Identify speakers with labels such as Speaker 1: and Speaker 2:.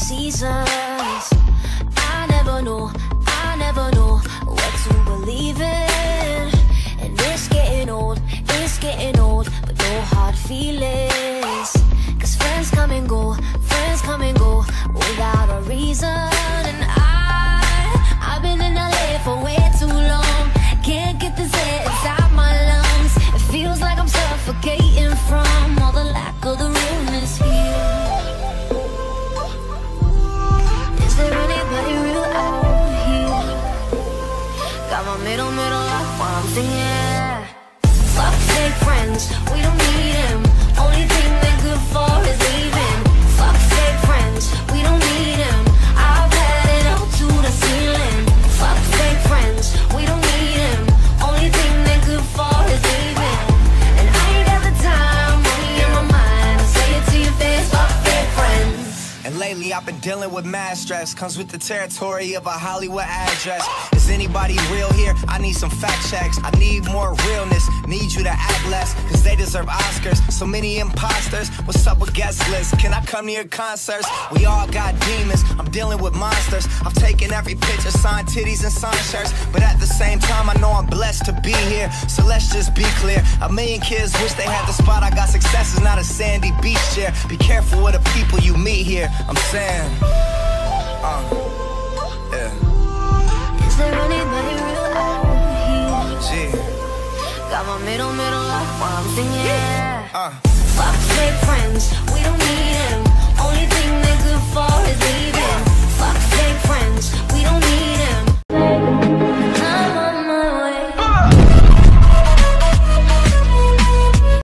Speaker 1: seasons. I never know what to believe in. And it's getting old, but no hard feelings. Cause friends come and go without a reason. And I've been in LA for way too long. Can't get this air inside my lungs. It feels like I'm suffocating from all the lack of the realness here. Is there anybody real out here? Got my middle life while I'm singing. Fuck fake friends, we don't need them. Only thing they're good for is leaving. Fuck fake friends, we don't need them. I've had it up to the ceiling. Fuck fake friends, we don't need them. Only thing they're good for is leaving. And I ain't got the time, money in my mind. I say it to your face, fuck fake friends.
Speaker 2: And lately I've been dealing with mad stress. Comes with the territory of a Hollywood address. Is anybody real here? I need some fact checks. I need more realness. Need you to act less, cause they deserve Oscars. So many imposters. What's up with guest lists? Can I come to your concerts? We all got demons. I'm dealing with monsters. I've taken every picture, signed titties and signed shirts. But at the same time I know I'm blessed to be here. So let's just be clear. A million kids wish they had the spot. I got success is not a sandy beach chair. Be careful with the people you meet here. I'm saying, yeah.
Speaker 1: Is there anybody real out here?
Speaker 2: Gee.
Speaker 1: Got my middle life while I'm singing. Fuck fake friends, we don't need them.